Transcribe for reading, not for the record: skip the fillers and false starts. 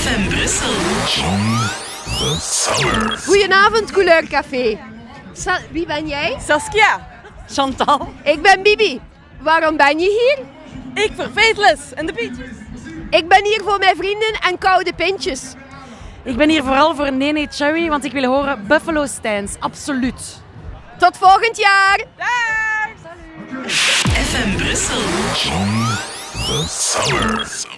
FM Brussel. John the Summer. Goedenavond, Couleur Café. Wie ben jij? Saskia. Chantal. Ik ben Bibi. Waarom ben je hier? Ik voor Faithless en de Beaches. Ik ben hier voor mijn vrienden en koude pintjes. Ik ben hier vooral voor Nene Cherry, want ik wil horen Buffalo Stance. Absoluut. Tot volgend jaar. Dag! FM Brussel. John the Summer.